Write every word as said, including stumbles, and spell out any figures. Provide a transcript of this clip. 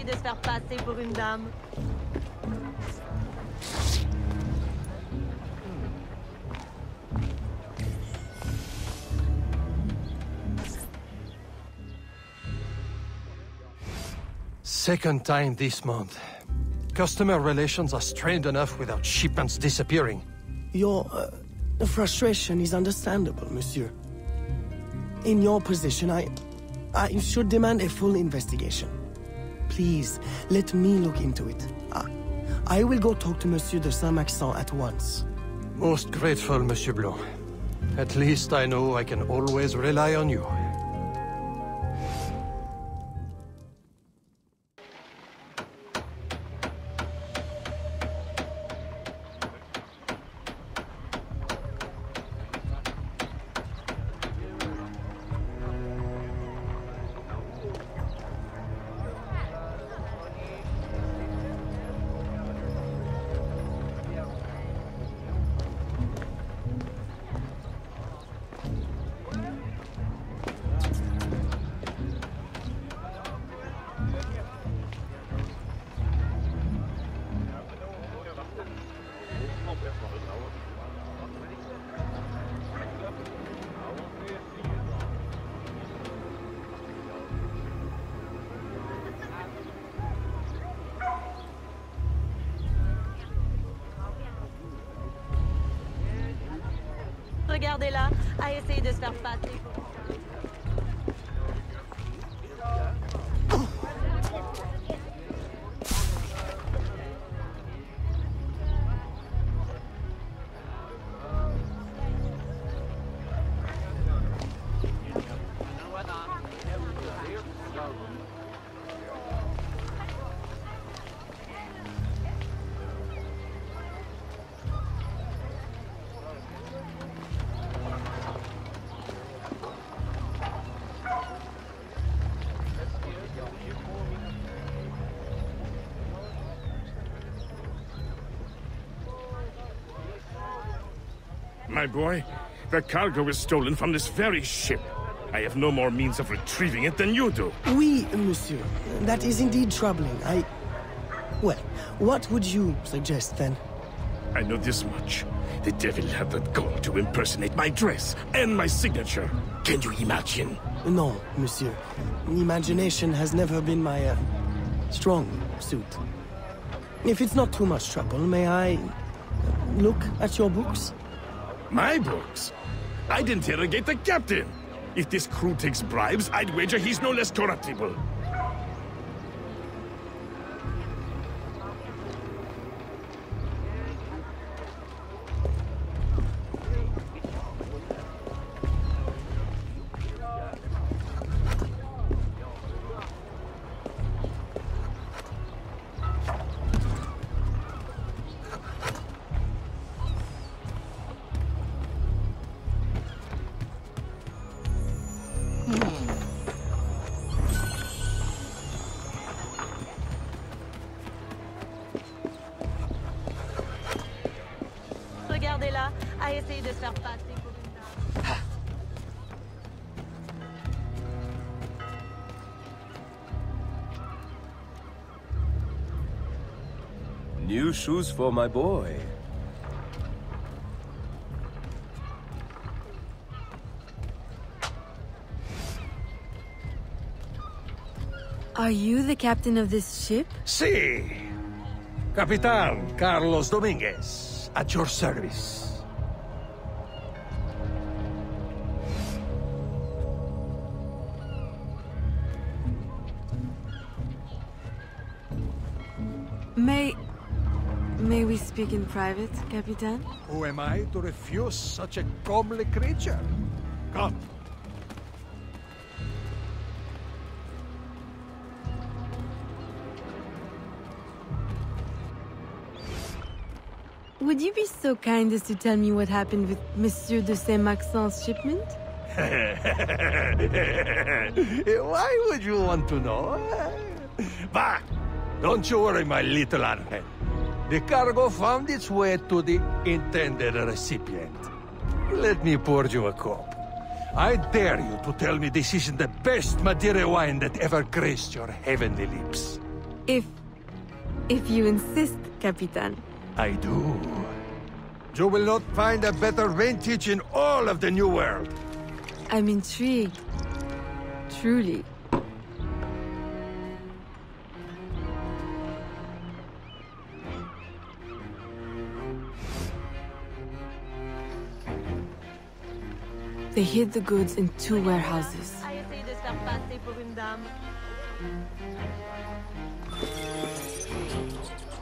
essayer de se faire passer pour une dame. Second time this month. Customer relations are strained enough without shipments disappearing. Your uh, frustration is understandable, monsieur. In your position, I... I should demand a full investigation. Please, let me look into it. I, I will go talk to Monsieur de Saint-Maxent at once. Most grateful, Monsieur Blanc. At least I know I can always rely on you. Regardez-la, à essayer de se faire passer. My boy, the cargo is stolen from this very ship. I have no more means of retrieving it than you do. Oui, monsieur. That is indeed troubling. I... Well, what would you suggest, then? I know this much. The devil had the gall to impersonate my dress and my signature. Can you imagine? No, monsieur. Imagination has never been my, uh, strong suit. If it's not too much trouble, may I look at your books? My books? I'd interrogate the captain. If this crew takes bribes, I'd wager he's no less corruptible. Regardez-la, à essayer de se faire passer pour une dame. New shoes for my boy. Are you the captain of this ship? Si! Capitan Carlos Dominguez, at your service. May... May we speak in private, Capitan? Who am I to refuse such a comely creature? Come. Would you be so kind as to tell me what happened with Monsieur de Saint-Maxent's shipment? Why would you want to know? Bah! Don't you worry, my little Angel. The cargo found its way to the intended recipient. Let me pour you a cup. I dare you to tell me this isn't the best Madeira wine that ever graced your heavenly lips. If... if you insist, Capitan. I do. You will not find a better vintage in all of the New World. I'm intrigued. Truly. They hid the goods in two warehouses. A essayé de se faire passer pour une dame.